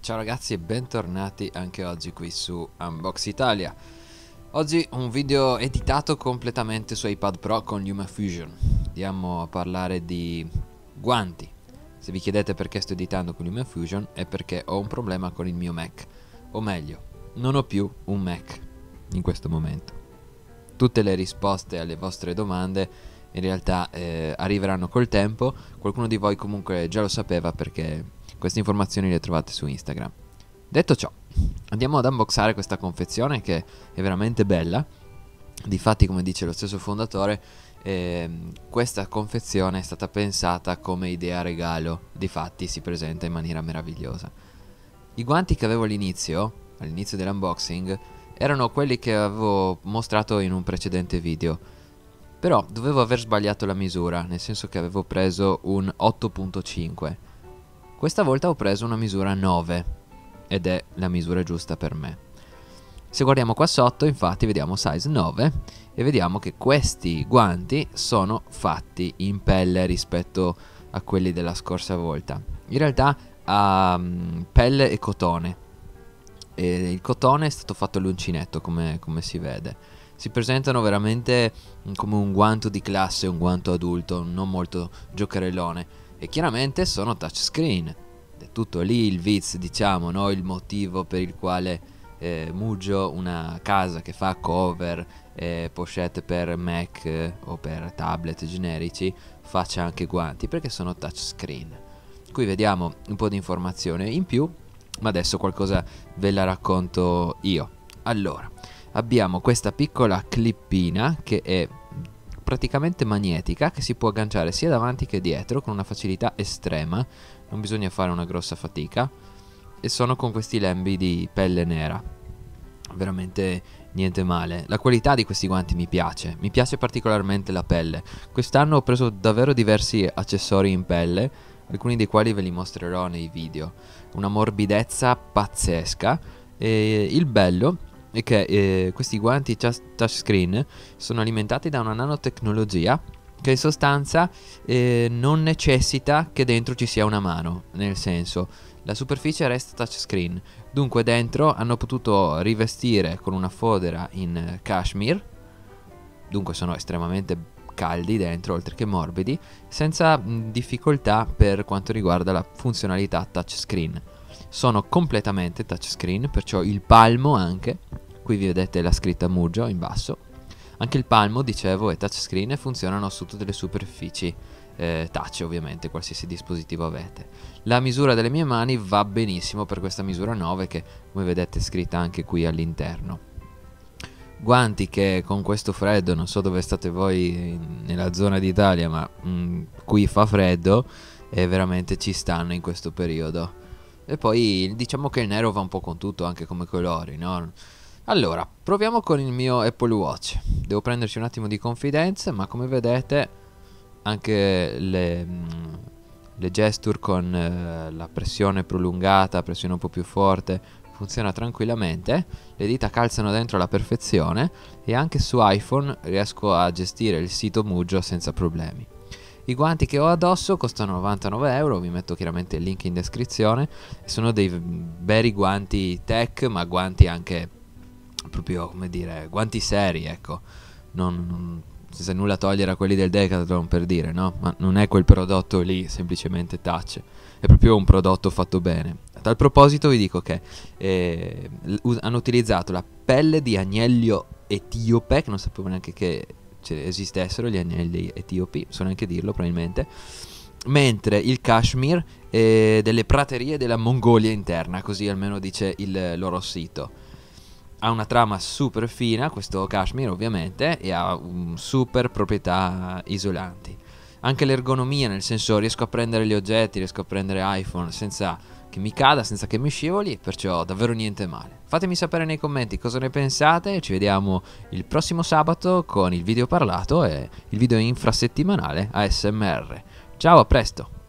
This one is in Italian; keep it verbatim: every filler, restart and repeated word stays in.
Ciao ragazzi e bentornati anche oggi qui su Unbox Italia. Oggi un video editato completamente su iPad Pro con LumaFusion. Andiamo a parlare di guanti. Se vi chiedete perché sto editando con LumaFusion è perché ho un problema con il mio Mac. O meglio, non ho più un Mac in questo momento. Tutte le risposte alle vostre domande in realtà eh, arriveranno col tempo. Qualcuno di voi comunque già lo sapeva perché queste informazioni le trovate su Instagram. Detto ciò, andiamo ad unboxare questa confezione che è veramente bella. Difatti, come dice lo stesso fondatore, eh, questa confezione è stata pensata come idea regalo. Difatti si presenta in maniera meravigliosa. I guanti che avevo all'inizio, all'inizio dell'unboxing, erano quelli che avevo mostrato in un precedente video. Però dovevo aver sbagliato la misura, nel senso che avevo preso un otto punto cinque. Questa volta ho preso una misura nove ed è la misura giusta per me. Se guardiamo qua sotto, infatti, vediamo size nove e vediamo che questi guanti sono fatti in pelle rispetto a quelli della scorsa volta. In realtà ha um, pelle e cotone. E il cotone è stato fatto all'uncinetto, come, come si vede. Si presentano veramente come un guanto di classe, un guanto adulto, non molto giocherellone. E chiaramente sono touchscreen. È tutto lì il viz, diciamo, no? Il motivo per il quale eh, Mugio, una casa che fa cover e pochette per Mac eh, o per tablet generici, faccia anche guanti, perché sono touchscreen. Qui vediamo un po' di informazione in più, ma adesso qualcosa ve la racconto io. Allora, abbiamo questa piccola clippina che è praticamente magnetica, che si può agganciare sia davanti che dietro con una facilità estrema, non bisogna fare una grossa fatica, e sono con questi lembi di pelle nera, veramente niente male. La qualità di questi guanti mi piace, mi piace particolarmente la pelle. Quest'anno ho preso davvero diversi accessori in pelle, alcuni dei quali ve li mostrerò nei video. Una morbidezza pazzesca, e il bello è che eh, questi guanti touchscreen sono alimentati da una nanotecnologia che in sostanza eh, non necessita che dentro ci sia una mano, nel senso, la superficie resta touchscreen, dunque dentro hanno potuto rivestire con una fodera in cashmere, dunque sono estremamente caldi dentro oltre che morbidi, senza mh, difficoltà per quanto riguarda la funzionalità touchscreen. Sono completamente touchscreen, perciò il palmo anche, qui vi vedete la scritta Mugio in basso, anche il palmo, dicevo, è touchscreen e funzionano su tutte le superfici eh, touch, ovviamente, qualsiasi dispositivo avete. La misura delle mie mani va benissimo per questa misura nove che, come vedete, è scritta anche qui all'interno. Guanti che con questo freddo, non so dove state voi nella zona d'Italia, ma mh, qui fa freddo e veramente ci stanno in questo periodo. E poi diciamo che il nero va un po' con tutto, anche come colori, no? Allora, proviamo con il mio Apple Watch. Devo prenderci un attimo di confidenza, ma come vedete anche le, le gesture con eh, la pressione prolungata, pressione un po' più forte, funziona tranquillamente. Le dita calzano dentro alla perfezione e anche su iPhone riesco a gestire il sito Mugio senza problemi. I guanti che ho addosso costano novantanove euro, vi metto chiaramente il link in descrizione. Sono dei veri guanti tech, ma guanti anche proprio, come dire, guanti seri, ecco. Non, non, senza nulla togliere a quelli del Decathlon, per dire, no? Ma non è quel prodotto lì semplicemente touch, è proprio un prodotto fatto bene. A tal proposito vi dico che eh, hanno utilizzato la pelle di agnello etiope, che non sapevo neanche che esistessero gli agnelli etiopi, so neanche dirlo probabilmente, mentre il cashmere è delle praterie della Mongolia interna, così almeno dice il loro sito. Ha una trama super fina questo cashmere, ovviamente, e ha um, super proprietà isolanti. Anche l'ergonomia, nel senso, riesco a prendere gli oggetti, riesco a prendere iPhone senza che mi cada, senza che mi scivoli, perciò davvero niente male. Fatemi sapere nei commenti cosa ne pensate, ci vediamo il prossimo sabato con il video parlato e il video infrasettimanale A S M R. Ciao, a presto!